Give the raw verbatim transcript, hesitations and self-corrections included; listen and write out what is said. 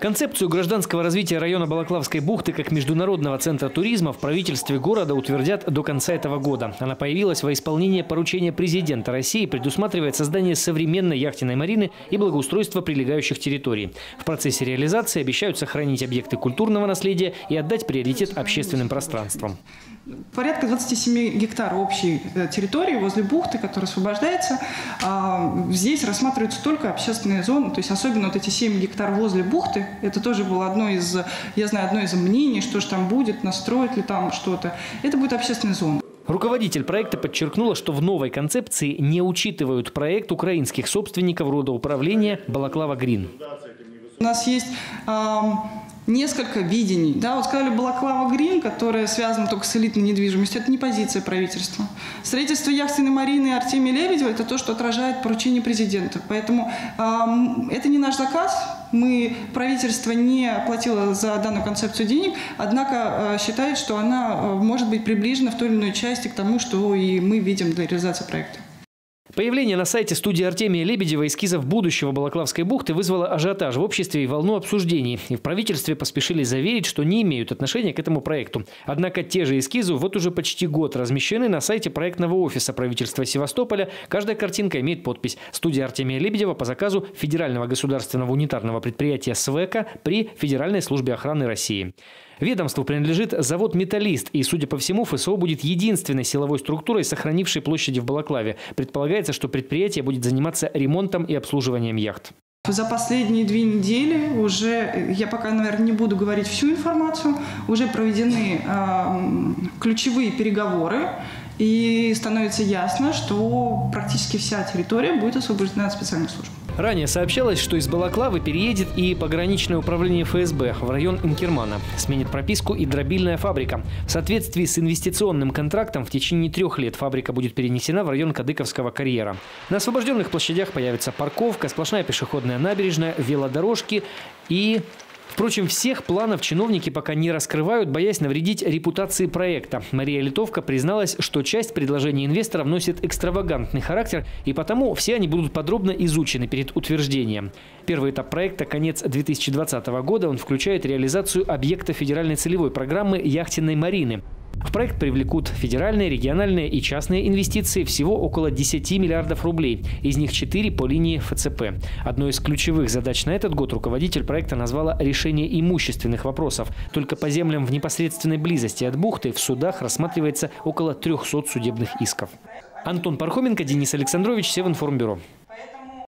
Концепцию гражданского развития района Балаклавской бухты как международного центра туризма в правительстве города утвердят до конца этого года. Она появилась во исполнение поручения президента России, предусматривает создание современной яхтенной марины и благоустройство прилегающих территорий. В процессе реализации обещают сохранить объекты культурного наследия и отдать приоритет общественным пространствам. Порядка двадцати семи гектаров общей территории возле бухты, которая освобождается. Здесь рассматриваются только общественные зоны, то есть особенно вот эти семь гектаров возле бухты. Это тоже было одно из, я знаю, одно из мнений, что же там будет, настроить ли там что-то. Это будет общественная зона. Руководитель проекта подчеркнула, что в новой концепции не учитывают проект украинских собственников родоуправления «Балаклава Грин». У нас есть э, несколько видений. Да, вот сказали «Балаклава Грин», которая связана только с элитной недвижимостью. Это не позиция правительства. Строительство яхтенной марины Артемия Лебедева – это то, что отражает поручение президента. Поэтому э, это не наш заказ. Мы, правительство не платило за данную концепцию денег, однако э, считает, что она э, может быть приближена в той или иной части к тому, что и мы видим для реализации проекта. Появление на сайте студии Артемия Лебедева эскизов будущего Балаклавской бухты вызвало ажиотаж в обществе и волну обсуждений. И в правительстве поспешили заверить, что не имеют отношения к этому проекту. Однако те же эскизы вот уже почти год размещены на сайте проектного офиса правительства Севастополя. Каждая картинка имеет подпись «Студия Артемия Лебедева по заказу Федерального государственного унитарного предприятия СВЭКа при Федеральной службе охраны России». Ведомству принадлежит завод «Металлист», и, судя по всему, ФСО будет единственной силовой структурой, сохранившей площади в Балаклаве. Предполагается, что предприятие будет заниматься ремонтом и обслуживанием яхт. За последние две недели уже, я пока, наверное, не буду говорить всю информацию, уже проведены э, ключевые переговоры, и становится ясно, что практически вся территория будет освобождена от специальных служб. Ранее сообщалось, что из Балаклавы переедет и пограничное управление ФСБ в район Инкермана. Сменит прописку и дробильная фабрика. В соответствии с инвестиционным контрактом в течение трех лет фабрика будет перенесена в район Кадыковского карьера. На освобожденных площадях появится парковка, сплошная пешеходная набережная, велодорожки и... Впрочем, всех планов чиновники пока не раскрывают, боясь навредить репутации проекта. Мария Литовка призналась, что часть предложений инвесторов носит экстравагантный характер, и потому все они будут подробно изучены перед утверждением. Первый этап проекта – конец две тысячи двадцатого года. Он включает реализацию объекта федеральной целевой программы яхтенной марины. В проект привлекут федеральные, региональные и частные инвестиции, всего около десяти миллиардов рублей. Из них четыре по линии ФЦП. Одной из ключевых задач на этот год руководитель проекта назвала решение имущественных вопросов. Только по землям в непосредственной близости от бухты в судах рассматривается около трёхсот судебных исков. Антон Пархоменко, Денис Александрович, Севинформбюро.